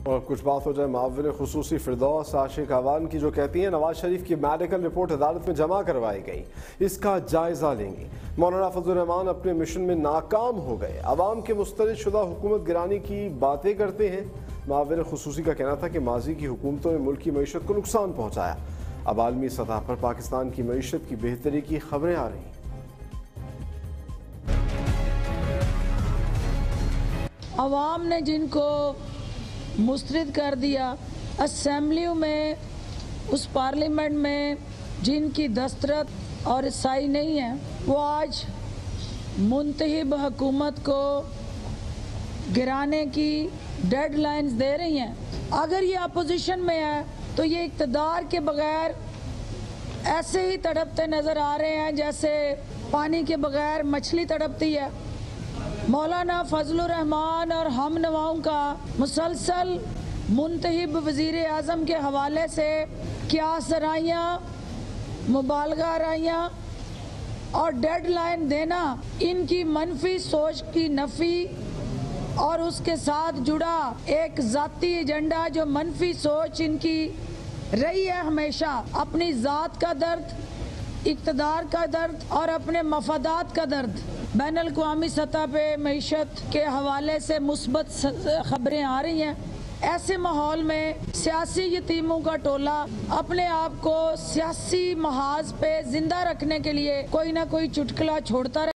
اور کچھ بات ہو جائے معاون خصوصی فردوس عاشق اعوان کی، جو کہتی ہیں نواز شریف کی میڈیکل رپورٹ عدالت میں جمع کروائی گئی، اس کا جائزہ لیں گی۔ مولانا فضل الرحمان اپنے مشن میں ناکام ہو گئے، عوام کے مسترد شدہ حکومت گرانی کی باتیں کرتے ہیں۔ معاون خصوصی کا کہنا تھا کہ ماضی کی حکومتوں نے ملک کی معیشت کو نقصان پہنچایا، اب عالمی سطح پر پاکستان کی معیشت کی بہتری کی خبریں آ رہی ہیں۔ عوام نے جن کو مسترد کر دیا، اسمبلیوں میں، اس پارلیمنٹ میں جن کی دستخط اور رسائی نہیں ہے، وہ آج منتخب حکومت کو گرانے کی ڈیڈ لائنز دے رہی ہیں۔ اگر یہ اپوزیشن میں ہے تو یہ اقتدار کے بغیر ایسے ہی تڑپتے نظر آ رہے ہیں جیسے پانی کے بغیر مچھلی تڑپتی ہے۔ مولانا فضل الرحمان اور ہم نواؤں کا مسلسل منتخب وزیر اعظم کے حوالے سے قیاس آرائیاں، مبالغہ آرائیاں اور ڈیڈ لائن دینا، ان کی منفی سوچ کی نفی اور اس کے ساتھ جڑا ایک ذاتی ایجنڈا، جو منفی سوچ ان کی رہی ہے ہمیشہ، اپنی ذات کا درد، اقتدار کا درد اور اپنے مفادات کا درد۔ بین الاقوامی سطح پہ معیشت کے حوالے سے مثبت خبریں آ رہی ہیں۔ ایسے ماحول میں سیاسی یتیموں کا ٹولہ اپنے آپ کو سیاسی محاذ پہ زندہ رکھنے کے لیے کوئی نہ کوئی چٹکلا چھوڑتا رہے۔